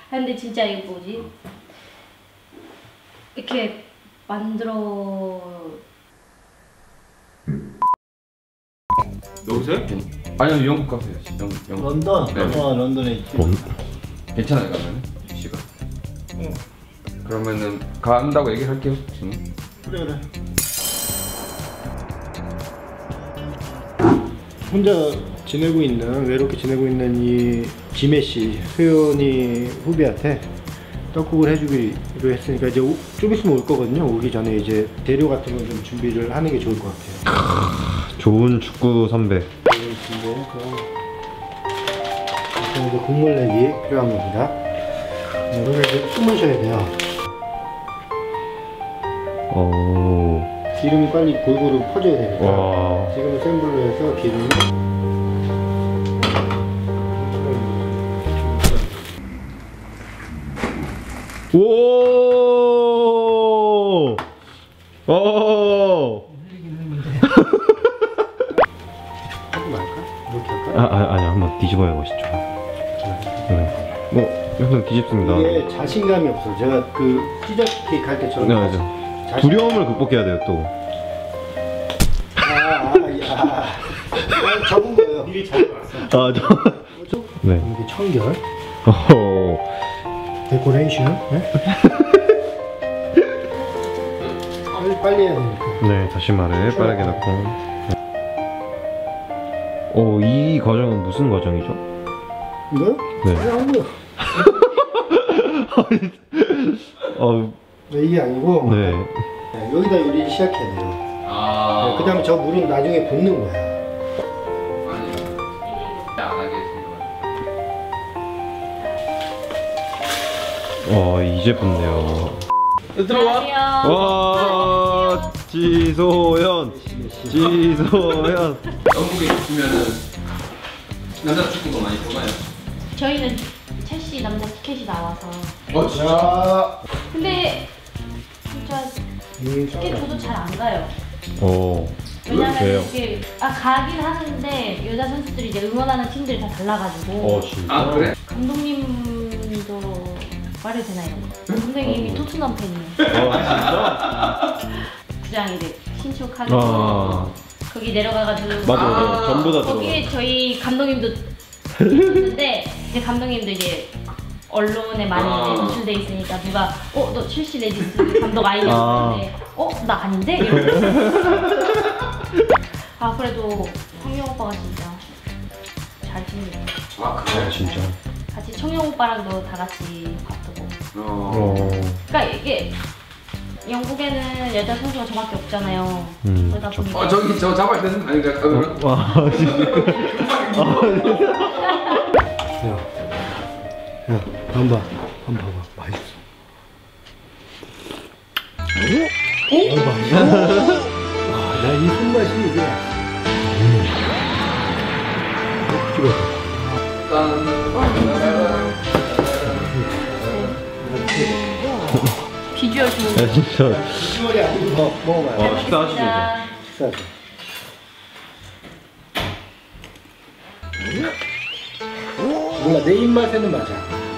근데 진짜 이거 뭐지? 이렇게 만들어. 여보세요? 아니요, 영국 가세요. 영국. 런던? 네. 런던에 있지. 괜찮아요, 가면 시간. 그러면은 간다고 얘기할게요. 지금. 그래. 혼자 지내고 있는, 외롭게 지내고 있는 이 지메 씨, 소연이 후배한테 떡국을 해주기로 했으니까 이제 좀 있으면 올 거거든요. 오기 전에 이제 재료 같은 건 좀 준비를 하는 게 좋을 것 같아요. 좋은 축구 선배. 이제 국물 내기 필요한 겁니다. 이거를 이제 숨을 쉬어야 돼요. 오. 기름이 빨리 골고루 퍼져야 되니까. 와. 지금은 센 불로 해서 기름이 오. 오. 하지 말까? 이렇게 할까? 아니 한번 뒤집어야 멋있죠. 네. 형님 뒤집습니다. 이게 자신감이 없어. 제가 그 피자 케이크 할 때처럼. 네, 맞아. 두려움을 극복해야 돼요 또. 적은 거예요. 미리 잘 봤어. 아 저. 네. 이게 청결. 오. 데코레이션. 네? 빨리 해야 되니까. 네, 다시마를 빠르게 넣고. 오, 이 과정은 무슨 과정이죠? 이거? 네. 그냥 거. 네, 이게 아니고. 네. 네, 여기다 요리 시작해야 돼요. 네, 그 다음에 저 물은 나중에 붓는 거야. 아니요. 안 하겠습니다. 이제 붙네요. 들어와. 와, 지소연. 지소연. 영국에 있으면은 남자 축구도 많이 보나요? 저희는 첼시 남자 티켓이 나와서. 진짜? 근데 진짜 티켓 저도 잘 안 가요. 오. 왜냐면 왜요? 이게 가긴 하는데 여자 선수들이 이제 응원하는 팀들이 다 달라가지고. 진짜? 아 그래? 감독님도 말해도 되나요? 감독님이 토트넘 팬이에요. 구장 이제 신축하게 거기 내려가가지고. 맞아. 전부 다 거기에 저희 감독님도 있는데 이제 감독님도 이제 언론에 많이 이제 노출돼 있으니까 누가 너 첼시 레디스 감독 아니냐고 하는데 나 아닌데? 이러면서. 그래도 황영 오빠가 진짜 잘생겼어. 그래? 진짜. 같이 청영 오빠랑도 다 같이 밥도 먹고. 그러니까 이게 영국에는 여자 선수가 저밖에 없잖아요. 그러다 보니까. 저기 저 잡아야 되는 거 아닌가? 와, 야, 한번 봐봐. 맛있어. 맛있어. 나 이 손맛이 이게. 찍어서. 비주얼 좋은. 진짜. 비주얼이 아니고 먹어봐요. 식사하시죠. 식사하죠. 몰라, 내 입맛에는 맞아.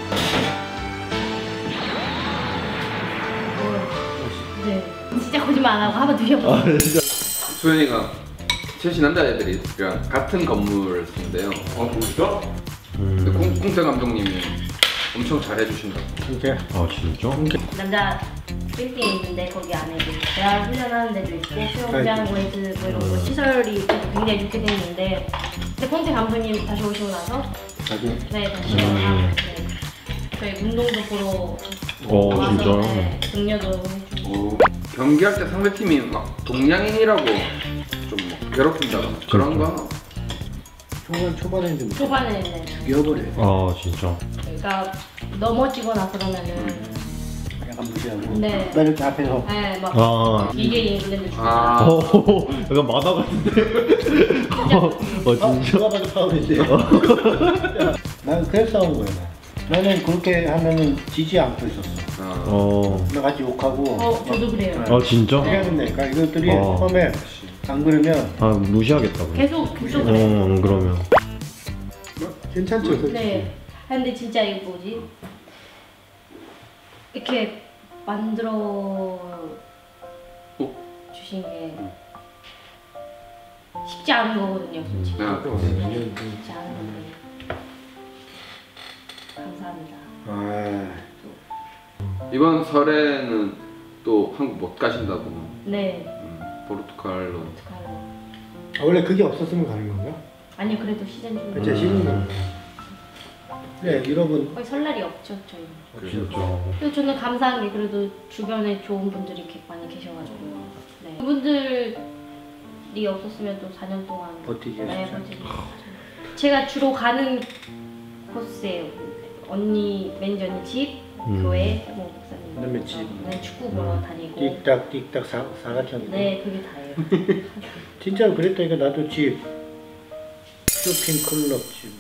네. 진짜 거짓말 안 하고 한번 드셔보세요. 소연이가 첼시 남자애들이랑 같은 건물을 쓰는데요. 진짜? 콩태 감독님이 엄청 잘해주신다고. 이렇게. 진짜? 남자 빌딩이 있는데 거기 안에 이제 대학 훈련하는 데도 있고 수영장 뭐 이런 거 시설이 굉장히 좋게 돼 있는데 근데 콘테 감독님 다시 오시고 나서 다시 저희 운동도 보러 진짜? 네, 독려도 해주고. 경기할 때 상대팀이 막 동양인이라고 좀 괴롭힌다거나 그런 거? 초반에 좀 초반에는 죽여버려요. 진짜. 그러니까 넘어지거나 그러면은 약간 무시하고. 네. 나 이렇게 앞에서. 네, 막 이게 잉글랜드 주장. 약간 만화 같은데? 진짜? 누가 봐도 파울이지. 난 그래서 싸운 거야. 나는 그렇게 하면은 지지 않고 있었어. 나 같이 욕하고. 저도 그래요. 진짜? 해야 된다니까. 이것들이 처음에 안 그러면. 무시하겠다. 계속 그래요. 안 그러면. 괜찮죠? 네. 근데 진짜 이거 뭐지? 이렇게 만들어 주신 게 쉽지 않은 거거든요, 솔직히. 네. 쉽지 않은 건데 감사합니다. 이번 설에는 또 한국 못 가신다고. 네. 포르투갈로. 원래 그게 없었으면 가는 건가? 아니요, 그래도 시즌 중에 그치, 시즌. 네, 유럽은 거의 설날이 없죠, 저희는. 그렇죠. 그리고 저는 감사한 게 그래도 주변에 좋은 분들이 이렇게 많이 계셔가지고 네. 그분들이 없었으면 또 4년 동안 버티기 네, 쉽지 버티기 제가 주로 가는 코스예요. 언니, 매니저 언니 집, 교회, 뭐 목사님 그다음에 집. 네, 축구 보러 다니고 띡딱 사각형. 네, 그게 다예요. 진짜로 그랬다니까. 나도 집, 쇼핑 클럽 집.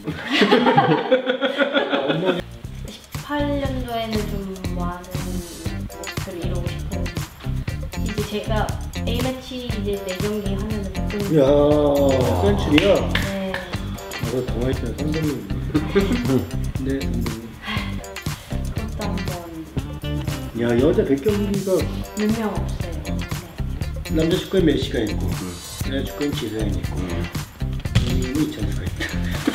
18년도에는 좀 많은 목표를 이루고 싶어요. 이제 제가 A매치 이제 4경기 하면은 좀 이야, 센츄리야. 네. 나도 당황했어요, 선배님. 네, 선배님. 그것도 한번 야, 여자 100경기가 몇 명 없어요. 네. 남자 축구에 메시가 있고, 여자 축구엔 지소연이 있고, 이천수가 있다.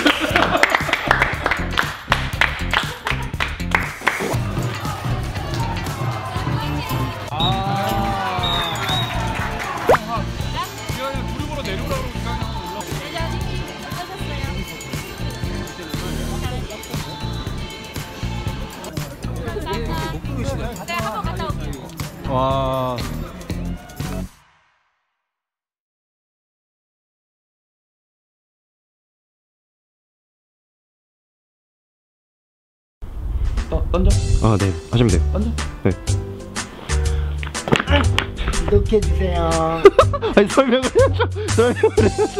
와. 던져? 아, 네. 하시면 돼요. 던져? 네. 구독해주세요. 아니, 설명을 해야죠. 설명을 해야죠.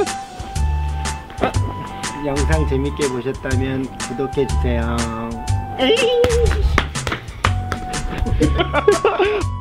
영상 재밌게 보셨다면 구독해주세요.